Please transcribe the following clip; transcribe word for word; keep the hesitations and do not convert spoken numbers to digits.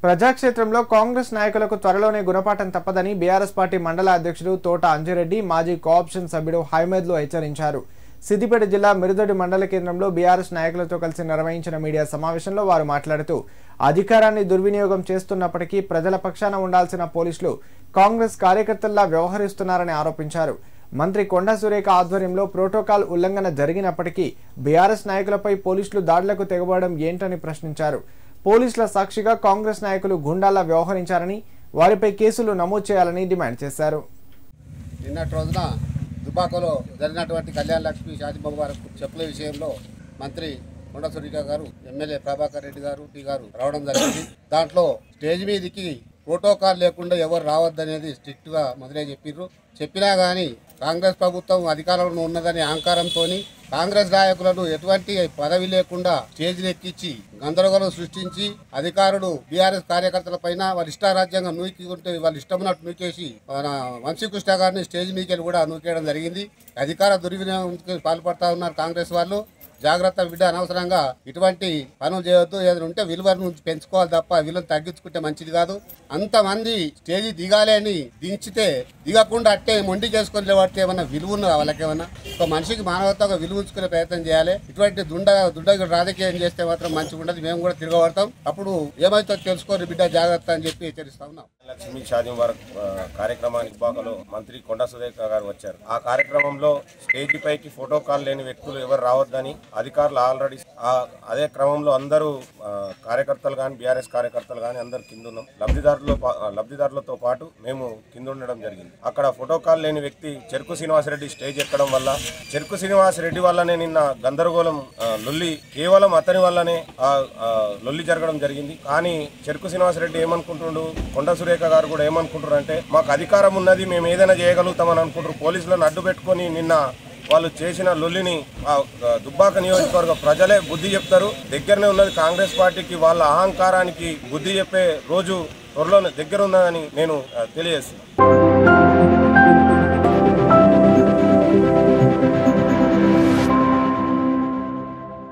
ప్రజాక్షేత్రంలో కాంగ్రెస్ నాయకులకు త్వరలోనే గుణపాఠం తప్పదని బీఆర్ఎస్ పార్టీ మండల అధ్యక్షుడు తోట అంజిరెడ్డి మాజీ కోఆప్షన్ సభ్యుడు హైమద్లు హెచ్చరించారు. సిద్దిపేట జిల్లా మిరుదొడి మండల కేంద్రంలో బీఆర్ఎస్ నాయకులతో కలిసి నిర్వహించిన మీడియా సమావేశంలో వారు మాట్లాడుతూ అధికారాన్ని దుర్వినియోగం చేస్తున్నప్పటికీ ప్రజల పక్షాన ఉండాల్సిన పోలీసులు కాంగ్రెస్ కార్యకర్తల్లా వ్యవహరిస్తున్నారని ఆరోపించారు. మంత్రి కొండా సురేఖ ఆధ్వర్యంలో ప్రోటోకాల్ ఉల్లంఘన జరిగినప్పటికీ బీఆర్ఎస్ నాయకులపై పోలీసులు దాడులకు తెగబడడం ఏంటని ప్రశ్నించారు. పోలీసుల సాక్షిగా కాంగ్రెస్ నాయకులు గుండాలా వ్యవహరించారని వారిపై కేసులు నమోదు చేయాలని డిమాండ్ చేశారు. నిన్నటి రోజున దుబాకలో జరిగినటువంటి కళ్యాణ లక్ష్మి షాజీబాబు గారు చెప్పుల విషయంలో మంత్రి కొండా సురేఖ గారు, ఎమ్మెల్యే ప్రభాకర్ రెడ్డి గారు టీ గారు రావడం జరిగింది. దాంట్లో స్టేజ్ మీదకి ప్రోటోకాల్ లేకుండా ఎవరు రావద్దనేది స్ట్రిక్ట్గా మొదలై చెప్పిర్రు. చెప్పినా కానీ కాంగ్రెస్ ప్రభుత్వం అధికారంలో ఉన్నదని అహంకారంతో కాంగ్రెస్ నాయకులను ఎటువంటి పదవి లేకుండా స్టేజ్ని ఎక్కించి గందరగోళం సృష్టించి అధికారులు బీఆర్ఎస్ కార్యకర్తల పైన వాళ్ళ ఇష్టారాజ్యంగా నూకుంటే వాళ్ళు ఇష్టమున్నట్టు నూకేసి మన వంశీకృష్ణ గారిని స్టేజ్ మీదకి కూడా నూకేయడం జరిగింది. అధికార దుర్వినియోగంకి పాల్పడతా ఉన్నారు కాంగ్రెస్ వాళ్ళు. జాగ్రత్త బిడ్డ, అనవసరంగా ఇటువంటి పనులు చేయొద్దు. ఏదైనా ఉంటే విలువను పెంచుకోవాలి తప్ప విలువను తగ్గించుకుంటే మంచిది కాదు. అంతమంది స్టేజీ దిగాలి అని దించితే దిగకుండా అట్టే మొండి చేసుకొని లేబడితే ఏమన్నా విలువ ఉన్నదా వాళ్ళకేమన్నా? ఒక మనిషికి మానవతగా విలువ ఉంచుకునే ప్రయత్నం చేయాలి. ఇటువంటి దుండ దుండ రాజకీయం చేస్తే మాత్రం మంచిగా ఉండదు. మేము కూడా తిరగబడతాం. అప్పుడు ఏమైతే తెలుసుకోరు బిడ్డ, జాగ్రత్త అని చెప్పి హెచ్చరిస్తా ఉన్నాం. లక్ష్మీ షాదీ వారి కార్యక్రమానికి బాకలో మంత్రి కొండా సురేఖ గారు వచ్చారు. ఆ కార్యక్రమంలో స్టేజీ పైకి ఫోటో కాల్ లేని వ్యక్తులు ఎవరు రావద్దని అధికారులు ఆల్రెడీ అదే క్రమంలో అందరూ కార్యకర్తలు కానీ బీఆర్ఎస్ కార్యకర్తలు కానీ అందరు కింద ఉన్నాం. లబ్ధిదారులు లబ్ధిదారులతో పాటు మేము కింద ఉండడం జరిగింది. అక్కడ ఫోటో కాల్ లేని వ్యక్తి చెరుకు శ్రీనివాసరెడ్డి స్టేజ్ ఎక్కడం వల్ల చెరుకు శ్రీనివాసరెడ్డి వల్లనే నిన్న గందరగోళం లొల్లి కేవలం అతని వల్లనే లొల్లి జరగడం జరిగింది. కానీ చెరుకు శ్రీనివాసరెడ్డి ఏమనుకుంటుండు, కొండా సురేఖ గారు కూడా ఏమనుకుంటారు అంటే మాకు అధికారం ఉన్నది, మేము ఏదైనా చేయగలుగుతామని అనుకుంటారు. పోలీసులను అడ్డు పెట్టుకొని నిన్న వాళ్ళు చేసిన లొల్లిని దుబ్బాక నియోజకవర్గ ప్రజలే బుద్ధి చెప్తారు. దగ్గరనే ఉన్నది కాంగ్రెస్ పార్టీకి. వాళ్ళ అహంకారానికి బుద్ధి చెప్పే రోజు త్వరలో దగ్గర ఉన్నదని నేను తెలియజేస్తున్నాను.